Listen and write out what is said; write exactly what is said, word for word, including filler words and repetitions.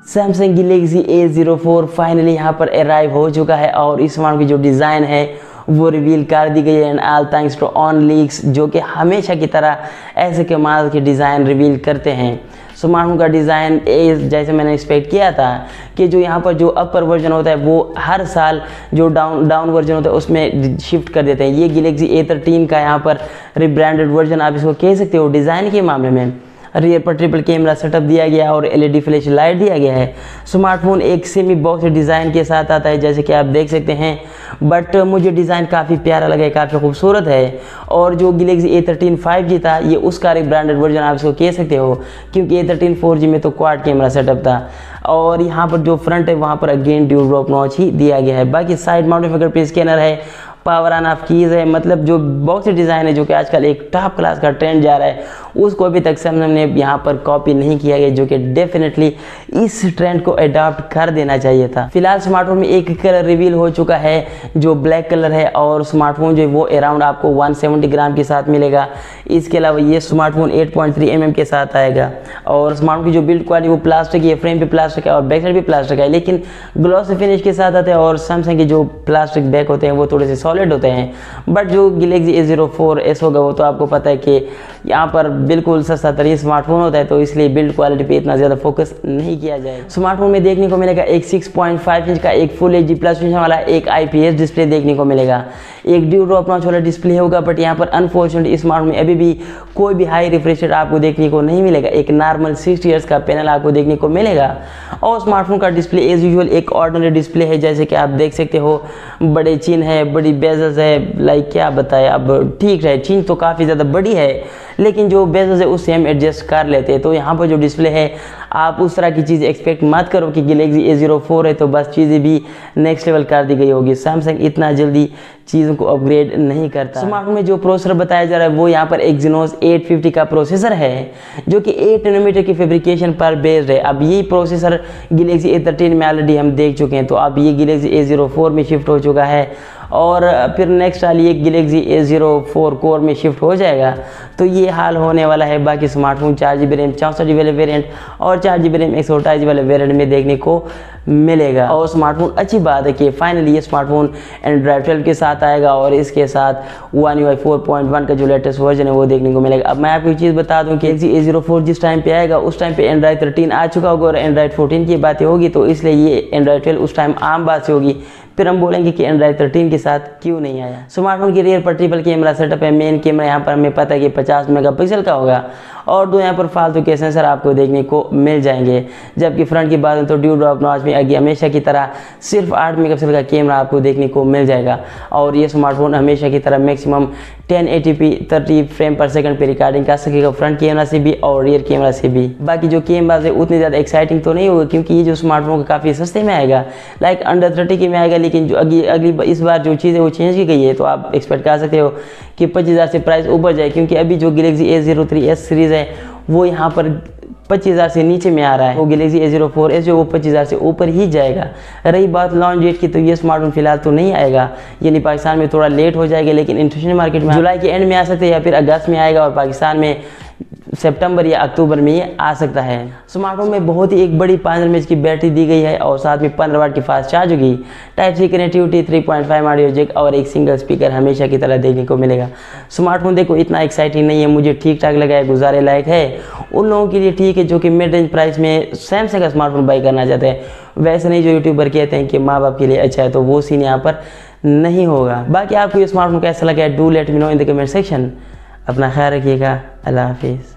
Samsung Galaxy A zero four finally यहाँ पर arrive हो चुका है और इस स्मार्टफोन की जो डिज़ाइन है वो रिवील कर दी गई है and all thanks to OnLeaks, जो कि हमेशा की तरह ऐसे कमाल के डिज़ाइन रिवील करते हैं। स्मार्टफोन का डिज़ाइन जैसे मैंने एक्सपेक्ट किया था कि जो यहाँ पर जो अपर वर्जन होता है वो हर साल जो डाउन डाउन वर्जन होता है उसमें शिफ्ट कर देते हैं। ये गैलेक्सी ए थर्टीन का यहाँ पर रिब्रांडेड वर्जन आप इसको कह सकते हो। डिज़ाइन के मामले में रियर पर ट्रिपल कैमरा सेटअप दिया गया और एलईडी फ्लैश लाइट दिया गया है। स्मार्टफोन एक सेमी बॉक्स डिज़ाइन के साथ आता है जैसे कि आप देख सकते हैं, बट मुझे डिज़ाइन काफ़ी प्यारा लगा है, काफ़ी खूबसूरत है। और जो Galaxy A thirteen five G था ये उसका ब्रांडेड वर्जन आप इसको कह सकते हो, क्योंकि ए थर्टीन फोर जी में तो क्वाड कैमरा सेटअप था। और यहाँ पर जो फ्रंट है वहाँ पर अगेन ड्यूल ड्रॉप नॉच ही दिया गया है। बाकी साइड माउंटेड फिंगरप्रिंट स्कैनर है, पावर ऑन ऑफ कीज़ है। मतलब जो बॉक्स डिज़ाइन है जो कि आजकल एक टॉप क्लास का ट्रेंड जा रहा है उसको अभी तक सैमसंग ने यहाँ पर कॉपी नहीं किया गया, जो कि डेफिनेटली इस ट्रेंड को अडॉप्ट कर देना चाहिए था। फिलहाल स्मार्टफोन में एक कलर रिवील हो चुका है जो ब्लैक कलर है और स्मार्टफोन जो है वो अराउंड आपको वन सेवेंटी ग्राम के साथ मिलेगा। इसके अलावा ये smartphone eight point three M M के साथ आएगा और स्मार्टफोन की जो बिल्ड क्वालिटी वो प्लास्टिक है, फ्रेम पे प्लास्टिक है और बैक साइड भी प्लास्टिक है, लेकिन ग्लॉस फिनिश के साथ आते हैं। और सैमसंग के जो प्लास्टिक बैक होते हैं वो थोड़े से सॉलिड होते हैं, बट जो Galaxy A zero four S होगा वो तो आपको पता है कि यहाँ पर बिल्कुल सस्ता तरीन स्मार्टफोन होता है, तो इसलिए बिल्ड क्वालिटी पे इतना ज़्यादा फोकस नहीं किया जाएगा। स्मार्टफोन में देखने को मिलेगा एक सिक्स पॉइंट फाइव इंच का एक फुल एच डी प्लस वाला एक आई पी एस डिस्प्ले देखने को मिलेगा। एक ड्यू ड्रॉप नॉच वाला डिस्प्ले होगा, बट यहाँ पर अनफॉर्चुनेटली स्मार्टफोन में अभी भी कोई भी हाई रिफ्रेश रेट आपको देखने को नहीं मिलेगा। एक नॉर्मल सिक्सटी हर्ट्ज का पैनल आपको देखने को मिलेगा और स्मार्टफोन का डिस्प्ले एज यूजुअल एक ऑर्डिनरी डिस्प्ले है जैसे कि आप देख सकते हो। बड़े चिन्ह है, बड़ी बेजल्स है, लाइक क्या बताए, अब ठीक है चिन्ह तो काफ़ी ज़्यादा बड़ी है लेकिन जो बेजल्स है उससे हम एडजस्ट कर लेते हैं। तो यहाँ पर जो डिस्प्ले है आप उस तरह की चीज़ एक्सपेक्ट मत करो कि गैलेक्सी ए ज़ीरो फोर है तो बस चीज़ें भी नेक्स्ट लेवल कर दी गई होगी। सैमसंग इतना जल्दी चीज़ों को अपग्रेड नहीं करता। स्मार्टफोन में जो प्रोसेसर बताया जा रहा है वो यहाँ पर एक्सिनोस एट फिफ्टी का प्रोसेसर है जो कि एट नैनोमीटर की फैब्रिकेशन पर बेस्ड है। अब ये प्रोसेसर गैलेक्सी ए थर्टीन में ऑलरेडी हम देख चुके हैं, तो अब ये गैलेक्सी ए ज़ीरो फोर में शिफ्ट हो चुका है और फिर नेक्स्ट वाली एक Galaxy A zero four core में शिफ्ट हो जाएगा। तो ये हाल होने वाला है। बाकी स्मार्टफोन चार जी बी रैम चौंसठ जी बी वाले वेरिएंट और चार जी बी रैम एक सौ अट्ठाईस जी वाले वेरिएंट में देखने को मिलेगा। और स्मार्टफोन अच्छी बात है कि फाइनली ये स्मार्टफोन एंड्रॉइड ट्वेल्व के साथ आएगा और इसके साथ one you I four point one का जो लेटेस्ट वर्जन है वो देखने को मिलेगा। अब मैं आपको एक चीज़ बता दूं कि गैलेक्सी ए ज़ीरो फोर जिस टाइम पे आएगा उस टाइम पे एंड्रॉइड थर्टीन आ चुका होगा और एंड्रॉइड फोर्टीन की बातें होगी, तो इसलिए ये एंड्रॉइड ट्वेल्व उस टाइम आम बात से होगी। फिर हम बोलेंगे कि एंड्रॉइड थर्टीन के साथ क्यों नहीं आया। स्मार्टफोन की रियर पर ट्रिपल कैमरा सेटअप है। मेन कैमरा यहाँ पर हमें पता है कि पचास मेगापिक्सल का होगा और दो यहाँ पर फालतू के सेंसर आपको देखने को मिल जाएंगे। जबकि फ्रंट की बात है तो ड्यू ड्रॉप नॉच में आगे हमेशा की तरह सिर्फ आठ मेगापिक्सल का कैमरा आपको देखने को मिल जाएगा और ये स्मार्टफोन हमेशा की तरह maximum ten eighty P thirty frame per second पे रिकॉर्डिंग कर सकेगा, फ्रंट कैमरा से भी और रियर कैमरा से भी। बाकी जो कैमरा है उतनी ज़्यादा एक्साइटिंग तो नहीं होगा क्योंकि ये जो स्मार्टफोन काफ़ी सस्ते में आएगा, लाइक अंडर थर्टी के में आएगा, लेकिन जो अगली अगली इस बार जो चीज़ है वो चेंज की गई है, तो आप एक्सपेक्ट कर सकते हो कि पच्चीस हज़ार से प्राइस ऊपर जाए, क्योंकि अभी जो Galaxy A zero three S series है वो यहाँ पर पच्चीस हज़ार से नीचे में आ रहा है। वो Galaxy A zero four S जो वो पच्चीस हज़ार से ऊपर ही जाएगा। रही बात लॉन्च डेट की, तो ये स्मार्टफोन फिलहाल तो नहीं आएगा, यानी पाकिस्तान में थोड़ा लेट हो जाएगा, लेकिन इंटरनेशनल मार्केट में जुलाई के एंड में आ सकते हैं या फिर अगस्त में आएगा और पाकिस्तान में सितंबर या अक्टूबर में ये आ सकता है। स्मार्टफोन में बहुत ही एक बड़ी पाँच हजार एम एच की बैटरी दी गई है और साथ में पंद्रह वाट की फास्ट चार्ज होगी। Type C connectivity, three point five audio jack और एक सिंगल स्पीकर हमेशा की तरह देखने को मिलेगा। स्मार्टफोन देखो इतना एक्साइटिंग नहीं है, मुझे ठीक ठाक लगा है, गुजारे लायक है उन लोगों के लिए ठीक है जो कि मिड रेंज प्राइस में सैमसंग का स्मार्टफोन बाई करना चाहते हैं। वैसे नहीं जो यूट्यूबर कहते हैं कि माँ बाप के लिए अच्छा है, तो वो सीन यहाँ पर नहीं होगा। बाकी आपको ये स्मार्टफोन कैसा लगा है do let me know in the comment section. अपना ख्याल रखिएगा। अल्लाह हाफिज़।